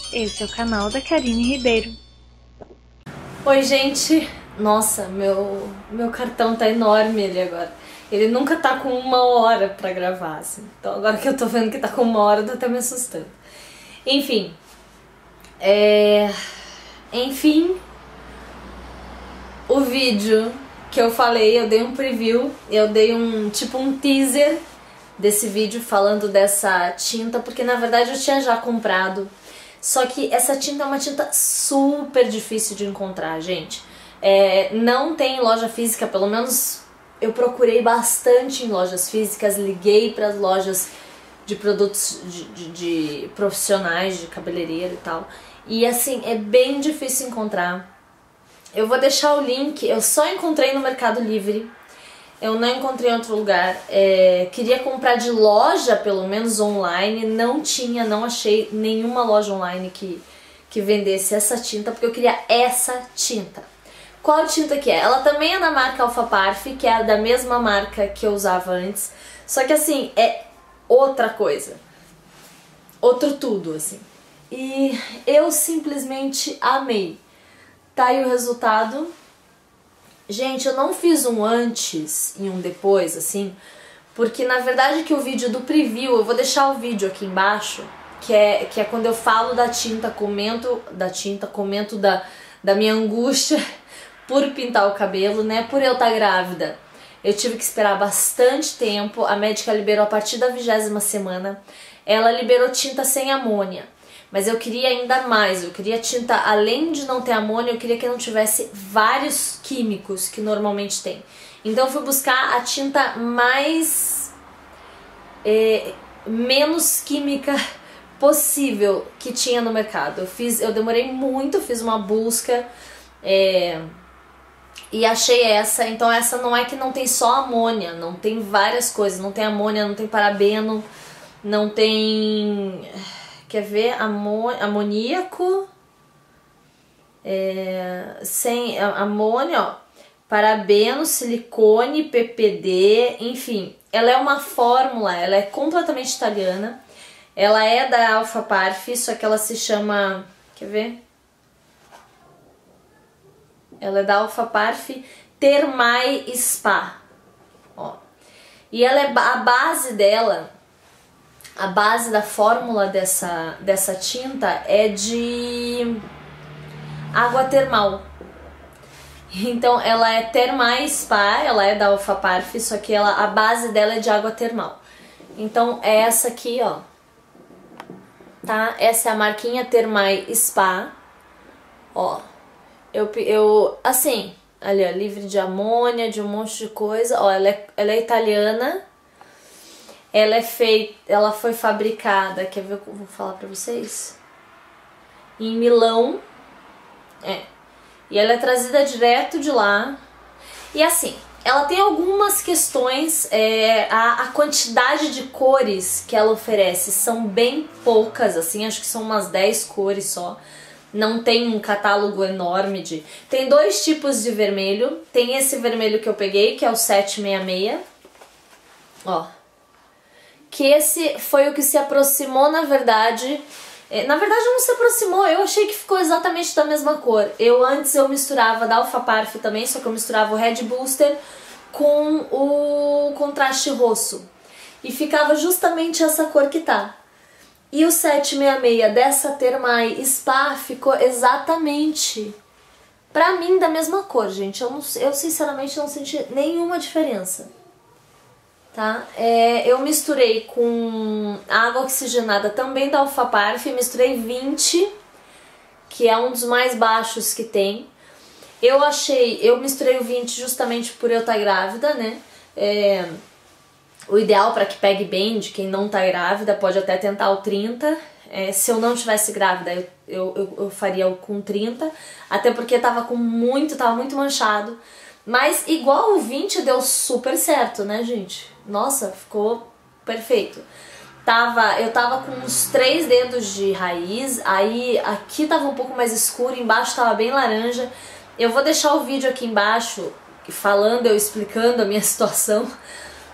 Esse é o canal da Karine Ribeiro. Oi, gente! Nossa, meu cartão tá enorme ali agora. Ele nunca tá com 1 hora pra gravar, assim. Então agora que eu tô vendo que tá com 1 hora, tá até me assustando. Enfim. Enfim, o vídeo que eu falei, eu dei um preview, eu dei um teaser desse vídeo falando dessa tinta, porque na verdade eu tinha já comprado. Só que essa tinta é uma tinta super difícil de encontrar, gente. Não tem em loja física, pelo menos eu procurei bastante em lojas físicas, liguei para as lojas de produtos de profissionais, de cabeleireiro e tal. E assim, é bem difícil encontrar. Eu vou deixar o link, eu só encontrei no Mercado Livre. Eu não encontrei em outro lugar. Queria comprar de loja, pelo menos online. Não tinha, não achei nenhuma loja online que vendesse essa tinta, porque eu queria essa tinta. Qual tinta que é? Ela também é da marca Alpha Parfum, que é da mesma marca que eu usava antes. Só que assim, é outra coisa. Outro tudo, assim. E eu simplesmente amei. Tá aí o resultado. Gente, eu não fiz um antes e um depois, assim, porque na verdade que o vídeo do preview, eu vou deixar o vídeo aqui embaixo, que é quando eu falo da tinta, comento da minha angústia por pintar o cabelo, né, por eu estar grávida. Eu tive que esperar bastante tempo, a médica liberou a partir da 20ª semana, ela liberou tinta sem amônia. Mas eu queria ainda mais, eu queria tinta, além de não ter amônia, eu queria que não tivesse vários químicos que normalmente tem. Então eu fui buscar a tinta menos química possível que tinha no mercado. Eu demorei muito, fiz uma busca e achei essa. Então essa não é que não tem só amônia, não tem várias coisas, não tem amônia, não tem parabeno, não tem... Quer ver? Amoníaco, sem amônia, ó, parabeno, silicone, PPD, enfim. Ela é uma fórmula, ela é completamente italiana. Ela é da Alpha Parfum, só que ela se chama... Quer ver? Ela é da Alpha Parfum Thermae Spa. Ó. E ela é a base dela... A base da fórmula dessa tinta é de água termal. Então ela é Thermae Spa, ela é da Alpha Parfum, só que a base dela é de água termal. Então é essa aqui, ó. Tá? Essa é a marquinha Thermae Spa. Ó. Assim, ali ó, livre de amônia, de um monte de coisa. Ó, ela é italiana. Ela foi fabricada, quer ver o que eu vou falar pra vocês? Em Milão. E ela é trazida direto de lá. E assim, ela tem algumas questões, a quantidade de cores que ela oferece são bem poucas, assim, acho que são umas 10 cores só. Não tem um catálogo enorme de... Tem 2 tipos de vermelho. Tem esse vermelho que eu peguei, que é o 766. Ó. Que esse foi o que se aproximou, na verdade... Na verdade não se aproximou, eu achei que ficou exatamente da mesma cor. Antes eu misturava da Alpha Parfum também, só que eu misturava o Red Booster com o contraste rosso. E ficava justamente essa cor que tá. E o 766 dessa Thermae Spa ficou exatamente, pra mim, da mesma cor, gente. Eu sinceramente não senti nenhuma diferença. Tá? Eu misturei com água oxigenada também da Alpha Parfum, misturei 20, que é um dos mais baixos que tem. Eu misturei o 20 justamente por eu estar grávida, né? O ideal para que pegue bem de quem não tá grávida, pode até tentar o 30. Se eu não tivesse grávida, eu faria o com 30, até porque tava muito manchado. Mas igual o 20 deu super certo, né, gente? Nossa, ficou perfeito. Eu tava com uns 3 dedos de raiz, aí aqui tava um pouco mais escuro, embaixo tava bem laranja. Eu vou deixar o vídeo aqui embaixo, eu explicando a minha situação,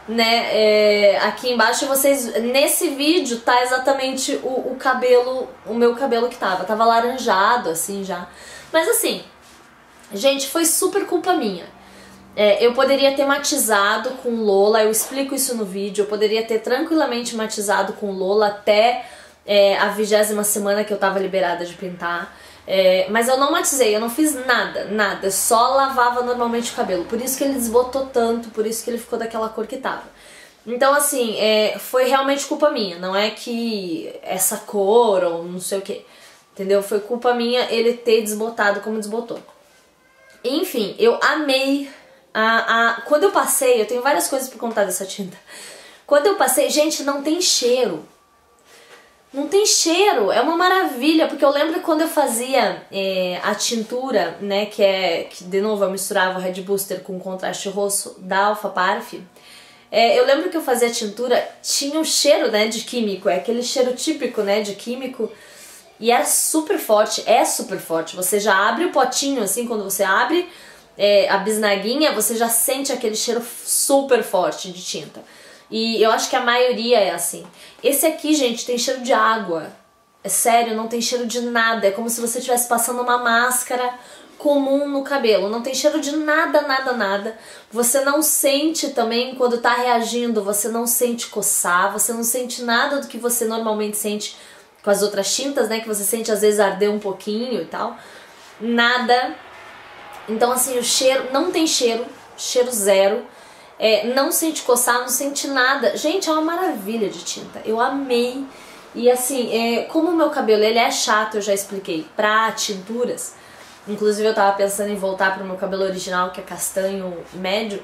né, aqui embaixo. Vocês, nesse vídeo tá exatamente o cabelo, o meu cabelo que tava laranjado assim já. Mas assim, gente, foi super culpa minha. Eu poderia ter matizado com Lola, eu explico isso no vídeo. Eu poderia ter tranquilamente matizado com Lola até a 20ª semana que eu tava liberada de pintar. Mas eu não matizei, eu não fiz nada, nada. Eu só lavava normalmente o cabelo. Por isso que ele desbotou tanto, por isso que ele ficou daquela cor que tava. Então assim, foi realmente culpa minha. Não é que essa cor ou não sei o que, entendeu? Foi culpa minha ele ter desbotado como desbotou. Enfim, eu amei quando eu passei, eu tenho várias coisas pra contar dessa tinta. Quando eu passei, gente, não tem cheiro. Não tem cheiro, é uma maravilha, porque eu lembro que quando eu fazia a tintura, né, que de novo eu misturava o Red Booster com contraste roxo da Alpha Parfum, eu lembro que eu fazia a tintura, tinha um cheiro, né, de químico, aquele cheiro típico, né, de químico, e era super forte, é super forte. Você já abre o potinho, assim, quando você abre a bisnaguinha, você já sente aquele cheiro super forte de tinta. E eu acho que a maioria é assim. Esse aqui, gente, tem cheiro de água. É sério, não tem cheiro de nada. É como se você estivesse passando uma máscara comum no cabelo. Não tem cheiro de nada, nada, nada. Você não sente também, quando tá reagindo, você não sente coçar, você não sente nada do que você normalmente sente com as outras tintas, né? Que você sente às vezes arder um pouquinho e tal. Nada. Então assim, o cheiro, não tem cheiro, cheiro zero. Não sente coçar, não sente nada. Gente, é uma maravilha de tinta. Eu amei. E assim, como o meu cabelo ele é chato, eu já expliquei, pra tinturas. Inclusive eu tava pensando em voltar pro meu cabelo original, que é castanho médio.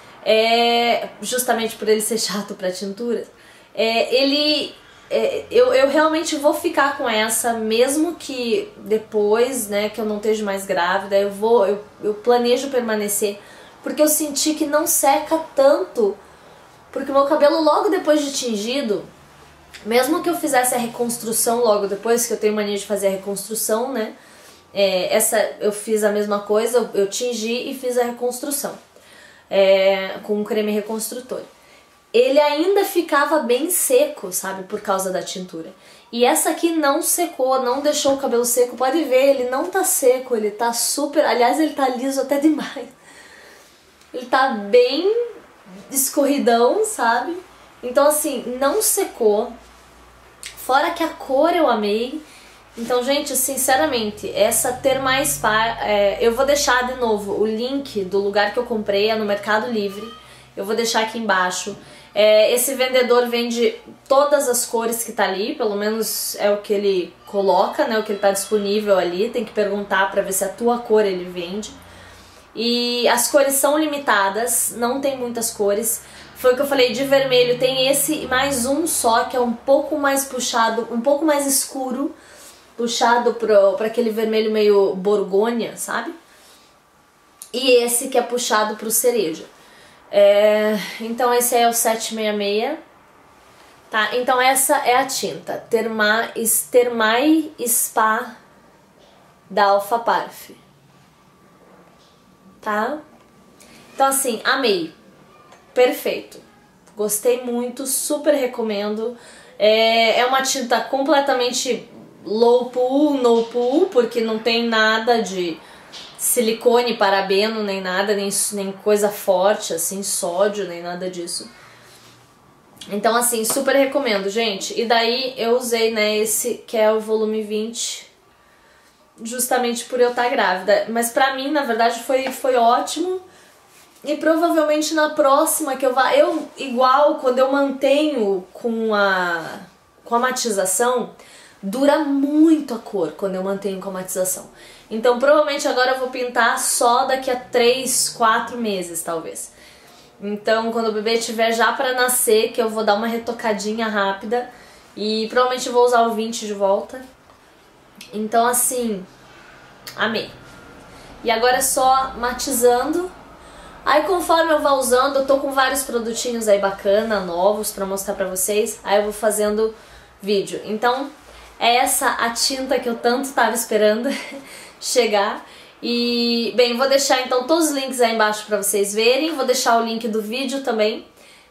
Justamente por ele ser chato pra tinturas. Eu realmente vou ficar com essa, mesmo que depois, né, que eu não esteja mais grávida, eu planejo permanecer. Porque eu senti que não seca tanto. Porque o meu cabelo logo depois de tingido, mesmo que eu fizesse a reconstrução logo depois, que eu tenho mania de fazer a reconstrução, né? Eu fiz a mesma coisa, eu tingi e fiz a reconstrução. Com um creme reconstrutor. Ele ainda ficava bem seco, sabe? Por causa da tintura. E essa aqui não secou, não deixou o cabelo seco. Pode ver, ele não tá seco, ele tá super... Aliás, ele tá liso até demais. Ele tá bem escorridão, sabe? Então assim, não secou. Fora que a cor eu amei. Então, gente, sinceramente, essa Therma Spa, eu vou deixar de novo o link do lugar que eu comprei, é no Mercado Livre. Eu vou deixar aqui embaixo. Esse vendedor vende todas as cores que tá ali, pelo menos é o que ele coloca, né? O que ele tá disponível ali. Tem que perguntar pra ver se a tua cor ele vende. E as cores são limitadas, não tem muitas cores. Foi o que eu falei, de vermelho tem esse e mais um só, que é um pouco mais puxado, um pouco mais escuro, puxado pra aquele vermelho meio borgonha, sabe? E esse que é puxado pro cereja. Então esse é o 766. Tá, então essa é a tinta Therma Spa da Alpha Parfum. Tá? Então assim, amei. Perfeito. Gostei muito, super recomendo. É uma tinta completamente low pool, no pool, porque não tem nada de silicone, parabeno, nem nada, nem coisa forte, assim, sódio, nem nada disso. Então assim, super recomendo, gente. E daí eu usei, né, esse que é o volume 20, justamente por eu estar grávida. Mas pra mim, na verdade, foi ótimo. E provavelmente na próxima que eu vá... igual, quando eu mantenho com a matização, dura muito a cor quando eu mantenho com a matização. Então provavelmente agora eu vou pintar só daqui a 3, 4 meses, talvez. Então quando o bebê estiver já pra nascer, que eu vou dar uma retocadinha rápida. E provavelmente vou usar o 20 de volta. Então assim, amei. E agora é só matizando. Aí conforme eu vou usando, eu tô com vários produtinhos aí bacana, novos pra mostrar pra vocês. Aí eu vou fazendo vídeo. Então é essa a tinta que eu tanto tava esperando chegar. E bem, vou deixar então todos os links aí embaixo pra vocês verem. Vou deixar o link do vídeo também,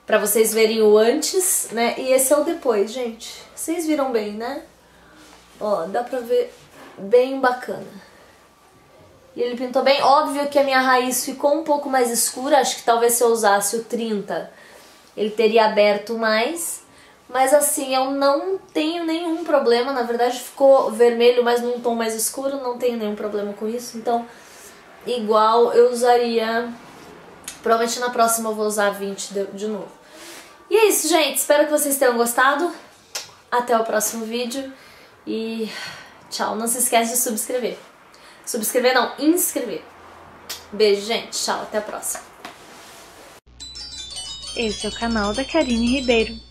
pra vocês verem o antes, né? E esse é o depois, gente. Vocês viram bem, né? Ó, dá pra ver bem bacana. E ele pintou bem. Óbvio que a minha raiz ficou um pouco mais escura. Acho que talvez se eu usasse o 30, ele teria aberto mais. Mas assim, eu não tenho nenhum problema. Na verdade ficou vermelho, mas num tom mais escuro. Não tenho nenhum problema com isso. Então, igual eu usaria... Provavelmente na próxima eu vou usar 20 de novo. E é isso, gente. Espero que vocês tenham gostado. Até o próximo vídeo. E tchau. Não se esquece de subscrever. Subscrever não, inscrever. Beijo, gente. Tchau. Até a próxima. Esse é o canal da Karine Ribeiro.